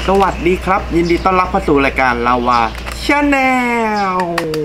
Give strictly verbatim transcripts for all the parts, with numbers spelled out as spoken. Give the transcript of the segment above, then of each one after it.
สวัสดีครับยินดีต้อนรับเข้าสู่รายการลาวาชาแนล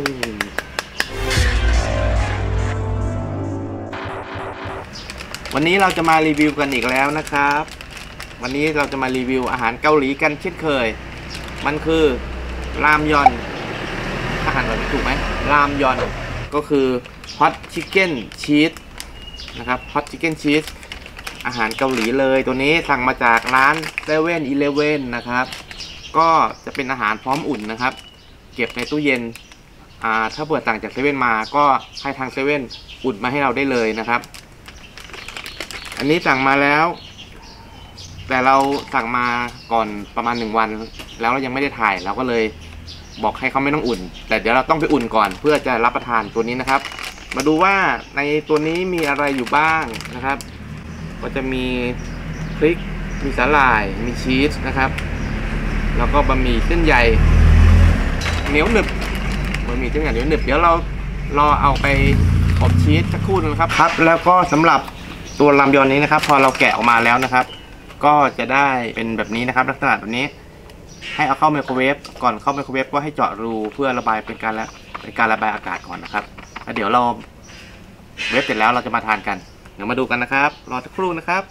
วันนี้เราจะมารีวิวกันอีกแล้วนะครับวันนี้เราจะมารีวิวอาหารเกาหลีกันเช่นเคยมันคือรามยอนอาหารแบบนี้ถูกไหมรามยอนก็คือฮอตชิคเก้นชีสนะครับฮอตชิคเก้นชีสอาหารเกาหลีเลยตัวนี้สั่งมาจากร้านเซเว่นอีเลฟเว่นนะครับก็จะเป็นอาหารพร้อมอุ่นนะครับเก็บในตู้เย็นอ่าถ้าเปิดสั่งจากเซเว่นมาก็ให้ทางเซเว่นอุ่นมาให้เราได้เลยนะครับอันนี้สั่งมาแล้วแต่เราสั่งมาก่อนประมาณหนึ่งวันแล้วเรายังไม่ได้ถ่ายเราก็เลยบอกให้เขาไม่ต้องอุ่นแต่เดี๋ยวเราต้องไปอุ่นก่อนเพื่อจะรับประทานตัวนี้นะครับมาดูว่าในตัวนี้มีอะไรอยู่บ้างนะครับก็จะมีพริกมีสาหร่ายมีชีสนะครับแล้วก็บะหมี่เส้นใหญ่เหนียวหนึบบะหมี่เส้นใหญ่เหนียวหนึบเดี๋ยวเรารอเอาไปอบชีสสักครู่นึงครับครับแล้วก็สำหรับตัวรามยอนนี้นะครับพอเราแกะออกมาแล้วนะครับก็จะได้เป็นแบบนี้นะครับลักษณะแบบนี้ให้เอาเข้าไมโครเวฟก่อนเข้าไมโครเวฟก็ให้เจาะรูเพื่อระบายเป็นการละเป็นการระบายอากาศก่อนนะครับแล้วเดี๋ยวเราเวฟเสร็จแล้วเราจะมาทานกันเดี๋ยวมาดูกันนะครับรอสักครู่นะครับ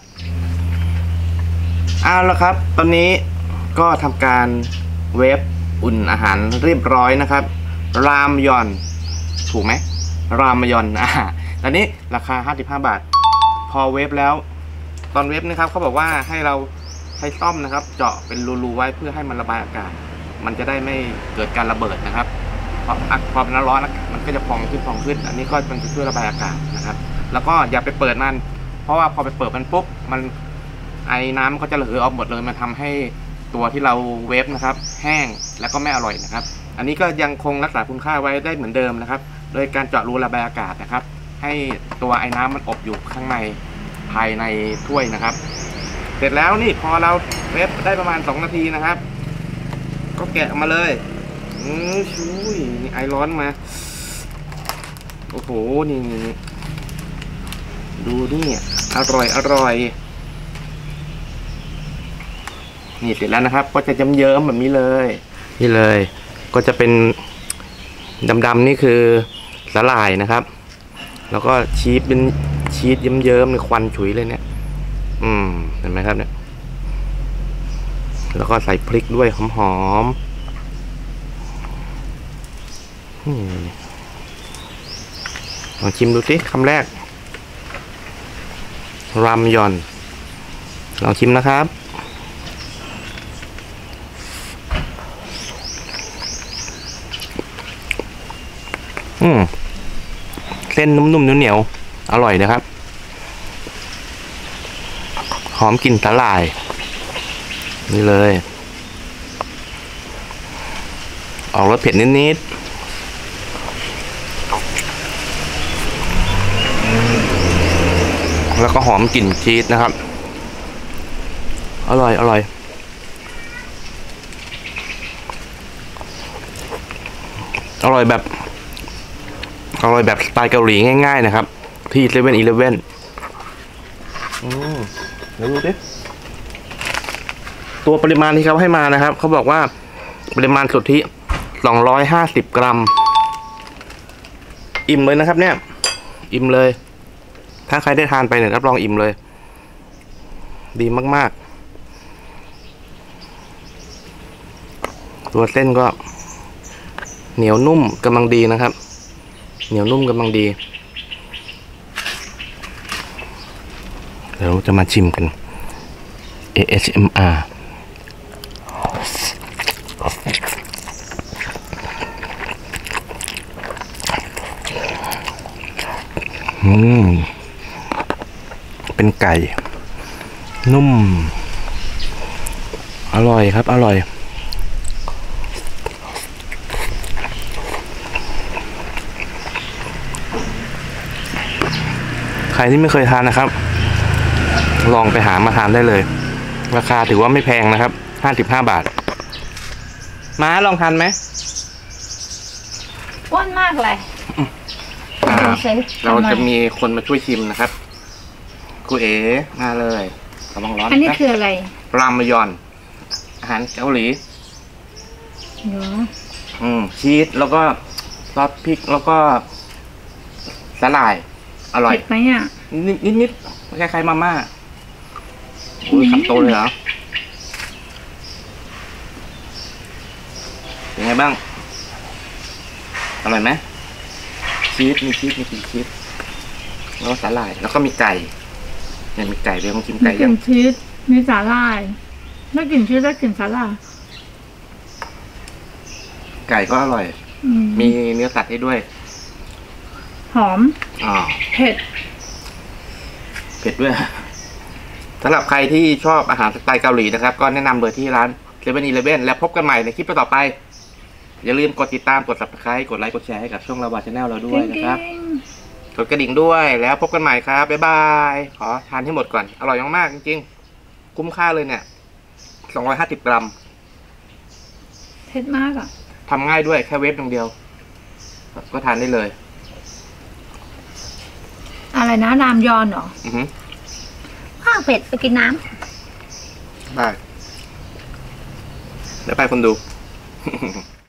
เอาละครับตอนนี้ก็ทำการเวฟอุ่นอาหารเรียบร้อยนะครับรามยอนถูกไหมรามยอนอ่าตอนนี้ราคาห้าสิบห้าบาทพอเวฟแล้วตอนเวฟนะครับเขาบอกว่าให้เราใช้ซ่อมนะครับเจาะเป็นรูๆไว้เพื่อให้มันระบายอากาศมันจะได้ไม่เกิดการระเบิดนะครับพอพอเป็นน้ำร้อนมันก็จะพองขึ้นพองขึ้นอันนี้ก็มันจะช่วยระบายอากาศนะครับแล้วก็อย่าไปเปิดมันเพราะว่าพอไปเปิดมันปุ๊บมันไอ้น้ำก็จะระเหยออกหมดเลยมันทำให้ตัวที่เราเวฟนะครับแห้งแล้วก็ไม่อร่อยนะครับอันนี้ก็ยังคงรักษาคุณค่าไว้ได้เหมือนเดิมนะครับโดยการเจาะรูระบายอากาศนะครับให้ตัวไอ้น้ำมันอบอยู่ข้างในภายในถ้วยนะครับเสร็จแล้วนี่พอเราเวฟได้ประมาณสองนาทีนะครับก็แกะออกมาเลยอือชุยนี่ไอร้อนมาโอ้โหนี่ดูนี่อร่อยอร่อยนี่เสร็จแล้วนะครับก็จะเยิ้มๆแบบนี้เลยนี่เลยก็จะเป็นดำๆนี่คือสาหร่ายนะครับแล้วก็ชีสเป็นชีสเยิ้มๆในควันฉุยเลยเนี่ยอืมเห็นไหมครับเนี่ยแล้วก็ใส่พริกด้วยหอมๆลองชิมดูสิคำแรกรามยอนลองชิมนะครับอืมเส้นนุ่มๆเหนียวๆอร่อยนะครับหอมกลิ่นสาหร่ายนี่เลยออกรสเผ็ดนิดๆแล้วก็หอมกลิ่นชีสนะครับอร่อยอร่อยอร่อยแบบอร่อยแบบสไตล์เกาหลีง่ายๆนะครับที่เซเว่นอีเลฟเว่นอืมเดี๋ยวดูดิตัวปริมาณที่เขาให้มานะครับเขาบอกว่าปริมาณสุทธิสองร้อยห้าสิบกรัมอิ่มเลยนะครับเนี่ยอิ่มเลยถ้าใครได้ทานไปเนี่ยรับรองอิ่มเลยดีมากๆตัวเส้นก็เหนียวนุ่มกำลังดีนะครับเหนียวนุ่มกำลังดีเดี๋ยวจะมาชิมกัน เอ เอส เอ็ม อาร์ อืมเป็นไก่นุ่มอร่อยครับอร่อยใครที่ไม่เคยทานนะครับลองไปหามาทานได้เลยราคาถือว่าไม่แพงนะครับห้าสิบห้าบาทม้าลองทานไหมอ้วนมากเลยเราจะมีคนมาช่วยชิมนะครับครูเอ๋มาเลย ระวังร้อนอันนี้คืออะไรรามยอนอาหหารเกาหลีเหรออืมชีสแล้วก็ซอสพริกแล้วก็สาหร่าย อร่อยเผ็ดไหมอ่ะนิดนิดนิดคล้ายๆมาม่าโอ้ยคำโตเลยเหรอเป็นไงบ้าง อร่อยไหมชีสมีชีสมีกลิ่นชีสแล้วก็สาหร่ายแล้วก็มีไก่เนี่ยมีไก่ด้วยลองชิมมีไก่กยัลิ่งนชีสมีสาหร่ายได้กลิ่นชีสได้กลิ่นสาหร่ายไก่ก็อร่อยอืมีเนื้อสัตว์ให้ด้วยหอมอ๋อเผ็ดเผ็ดด้วยสำหรับใครที่ชอบอาหารสไตล์เกาหลีนะครับ ก็แนะนำเบอร์ที่ร้านเซเว่นอีเลฟเว่นแล้วพบกันใหม่ในคลิปต่อไป อย่าลืมกดติดตามกด ซับสไครบ์ กดไลค์กดแชร์ให้กับช่องลาวาชาแนลเราด้วยนะครับ กดกระดิ่งด้วยแล้วพบกันใหม่ครับ บ๊ายบาย ขอทานให้หมดก่อน อร่อยมากๆจริงๆ คุ้มค่าเลยเนี่ยสองร้อยห้าสิบกรัมเผ็ดมากอ่ะทำง่ายด้วยแค่เวฟอย่างเดียว ก็ทานได้เลยอะไรนะรามยอนเหรออือหือข้าวเผ็ดไปกินน้ำได้เดี๋ยวไปคนดู